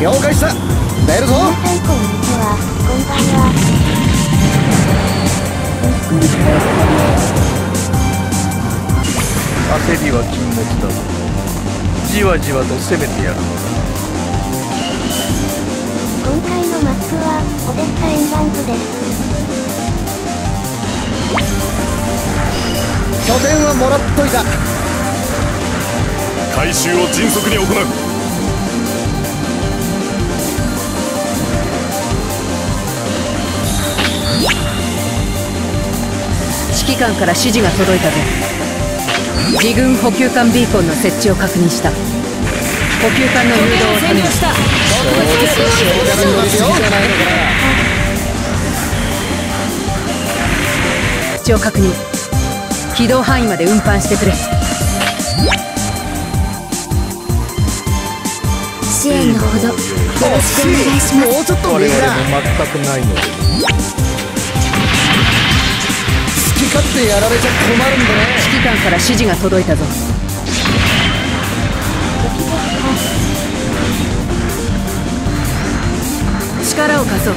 了解した。出るぞ。 皆さんこんにちは。こんばんは。ゆっくりしていってね。 焦りは禁物だぞ。じわじわと攻めてやるのだ。 今回のマップはオデッサ沿岸部です。 拠点はもらっといた。 回収を迅速に行う。 指揮官から指示が届いたぞ。自軍補給艦ビーコンの設置を確認した。補給艦の誘導を頼む。設置を確認。軌道範囲まで運搬してくれ。 支援のほどよろしくお願いします。 もうちょっと右だ。 我々も全くないので。 好き勝手やられちゃ困るんでね。 指揮官から指示が届いたぞ。力を貸そう。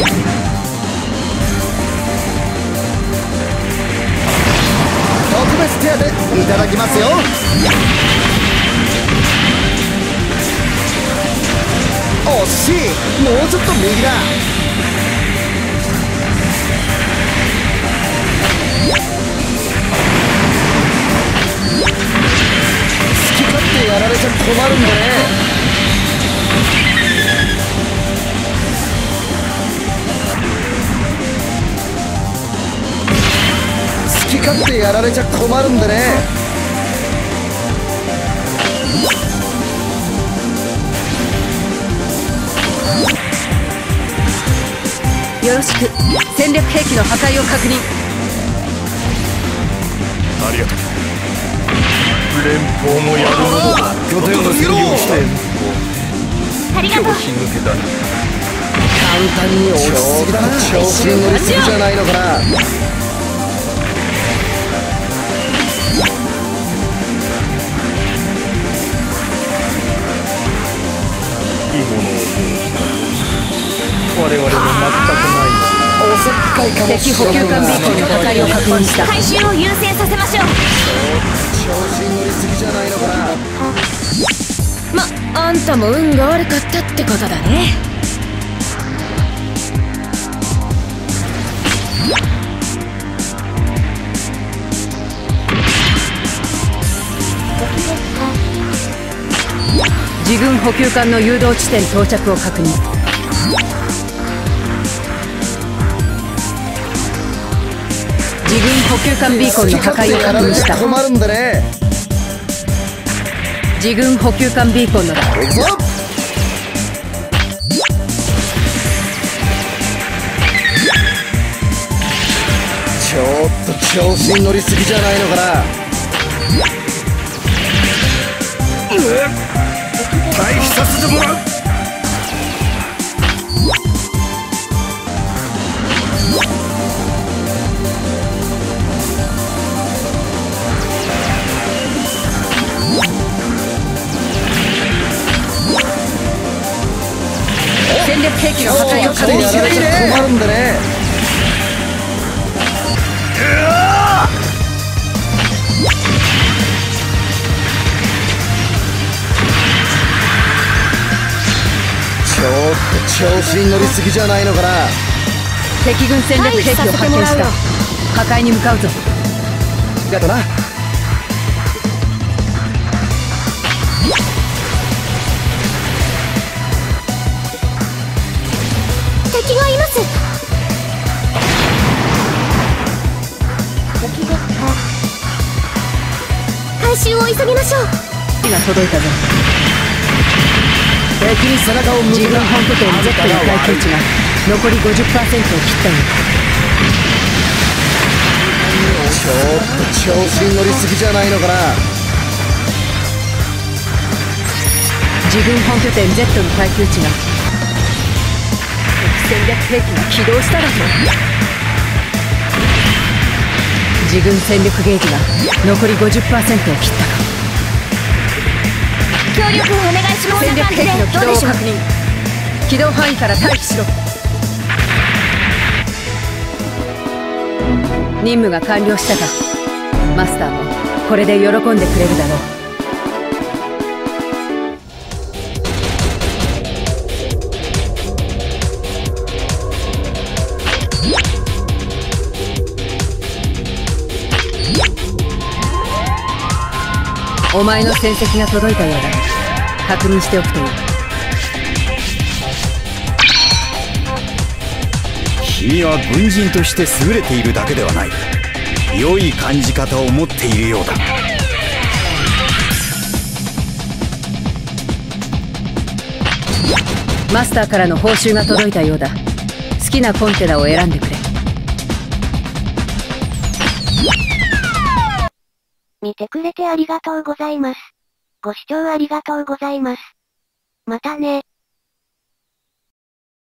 特別手当いただきますよ。惜しい。もうちょっと右だ。好き勝手やられちゃ困るんでね。好き勝手やられちゃ困るんでね。 よろしく。戦略兵器の破壊を確認。 ありがとう。 連邦もやるものだ。拠点を占領してありがとう。 拍子抜けだ。 簡単に落ちすぎだな。調子に乗りすぎじゃないのかな。 いいものを用意した。我々も全くないので。 おせっかいかも敵補給艦ビーコンの破壊を確認した。 回収を優先させましょう。 調子に乗りすぎじゃないのかな。 あんたも運が悪かったってことだね。自軍補給艦の誘導地点到着を確認。自軍補給艦ビーコンの破壊を確認した。 困るんでね。 自軍補給艦ビーコンのだ。 行くぞ。ちょっと調子に乗りすぎじゃないのかな。 退避させてもらう。 戦略兵器の破壊を確認してくれ。 困るんでね。ちょっと調子に乗りすぎじゃないのかな。 敵軍戦略兵器を発見した。破壊に向かうぞ。 やだな。 敵がいます。敵ですか。回収を急ぎましょう。 指が届いたぞ。 敵に背中を向くな。 自軍本拠点 Z の耐久値が残り 50% を切ったよ。 ちょっと調子に乗りすぎじゃないのかな。 自軍本拠点 Z の耐久値が敵戦略兵器が起動しただと。自軍戦力ゲージが残り 50% を切ったか。 協力をお願いします。 戦略兵器の起動を確認。 起動範囲から退避しろ。任務が完了したか。マスターもこれで喜んでくれるだろう。お前の戦績が届いたようだ。確認しておくといい。 君は軍人として優れているだけではない。良い感じ方を持っているようだ。 マスターからの報酬が届いたようだ。好きなコンテナを選んでくれ。 見てくれてありがとうございます。ご視聴ありがとうございます。またね。